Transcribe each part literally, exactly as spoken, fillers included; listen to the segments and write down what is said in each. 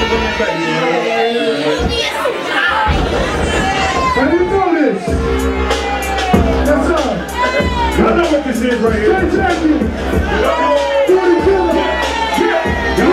How you know this? Yes, sir. I know what this is right here. Straight champion. forty killer. Yeah. Yeah.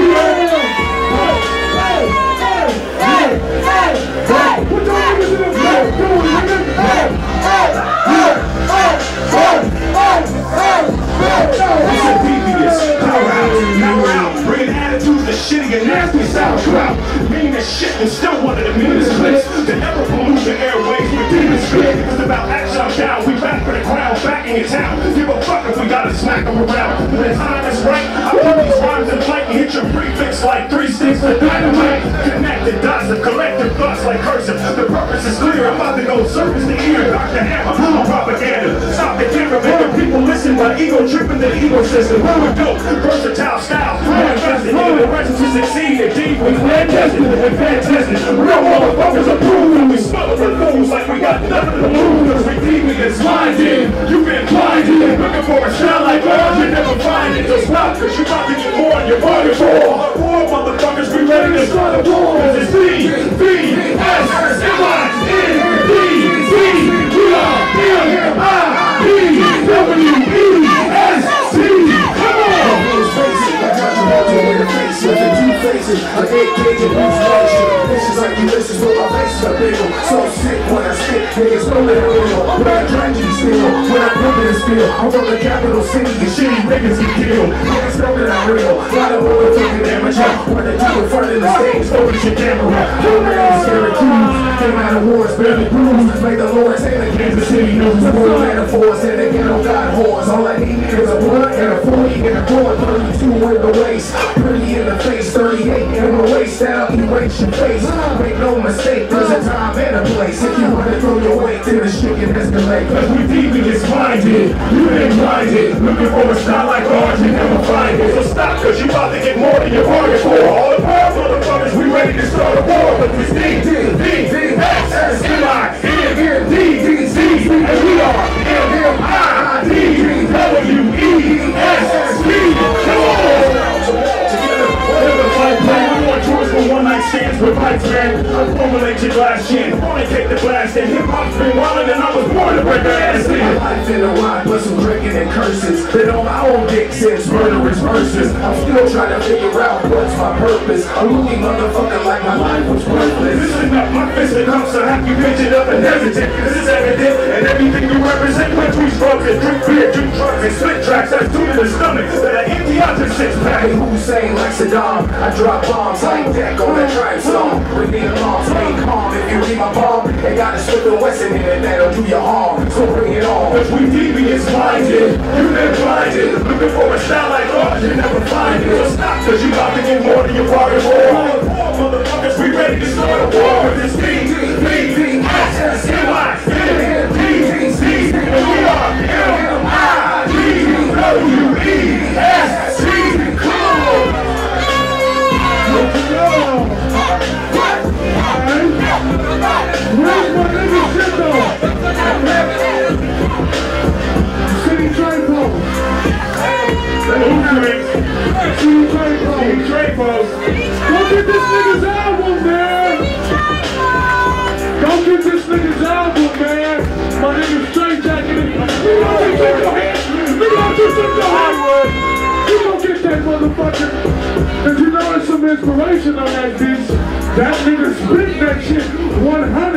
Hey, hey, hey, hey, hey. Put your niggas in the back. Come on, niggas. Hey, hey, hey, hey, hey, hey, hey, hey. It's a devious powerhouse. Powerhouse. Bringing attitudes to shitty and nasty sauerkraut. Meaning as shit and still one of the meanest clips to ever pollute the airways with demon spit. It's about action, I'm down. We back for the crown, back in your town. Give a fuck if we gotta smack them around. When the time is right, I put these rhymes in flight and hit your prefix like three sticks of dynamite. Connect the dots of collective thoughts like cursive. The purpose is clear. I'm about to go surface the ear. Doctor Hammer, I'm propaganda. Stop the camera, making people listen. My ego tripping the ego system. We're dope, versatile style. Manifested in the rest to succeed. Indeed, we plan tested and fantastic. Real motherfuckers approve and we smell the fools like we got nothing to lose. We deeply get blinded. You've been blinded. Looking for a sound like ours, you never find it. Just stop, cause you're about to get more on your body for. War motherfuckers, we ready to start a war. Cause it's V, V, S, M I, N, D, C. We are M I P W E S T. Come on! Faces, I hate caging loose motion. This is like Ulysses with my face a bagel. So sick when I spit, niggas know that I'm real. When I tragedy still, when I pump it still. I'm from the capital city and shitty niggas get killed. Niggas know that I'm real. Lot of motherfucking amateur. When they do in front of the stage, focus your camera. Don't let them Syracuse. Came out of wars, barely bruised. Make the Lord's hand of Kansas City news. World metaphors and they get on God whores. All I need is a blunt and a forty and a cord. thirty-two in the waist, pretty in the face. thirty-eight in the waist, that'll erase your face. Make no mistake, there's a time and a place. If you wanna throw your weight, then the shit can escalate. Cause we deeply get blinded, you been blinded. Looking for a style like ours, you never find it. So stop, cause you about to get more than your bargain for. All the power motherfuckers, we ready to start a war. But it's D, D, D, X, S, M, I, N, D, D, C. And we are M, M, I, D, W, E, S, T. Come on! We want tours for one night stands with lights, man. I formulate your glass chin. Wanna take the blast and hip hop's been wildin' and I was born to break their ass in. My life in a rhyme, but some drinking and curses. Been on my own dick since murderous verses. I'm still trying to figure out what's my purpose. A loony motherfucker like my life was worthless. Listen up, my fist that comes to have you bitch it up and hesitant. This is evident, and everything you represent. Countries broken, drink beer, do drugs and split tracks. That's due to the stomach that I empty out your six pack. Hussein like Saddam, I drop bombs like deck on that tribe song. Bring me along, stay calm. If you read my bomb, they got a Smith and Wesson in it that'll do your harm. So bring it on. Cause we devious blinded, you been blinded. Looking for a style like ours, you never find it. So stop, cause you about to get more than your bargain for. Motherfuckers, we ready to start a war. With this D, D, D, S, M, I, N, D, C. And we are M, I, D, W, E, S, T. Come on! Where's my nigga Jimbo? City Trade Post. City Trade Post. City Trade Post. Go get this nigga's album, man. Go get this nigga's album, man. My nigga Straight Jacket. We gonna get your hands. We gonna get your Hollywood. You gonna get that motherfucker. Cause you know there's some inspiration on that bitch. That nigga spit that shit one hundred.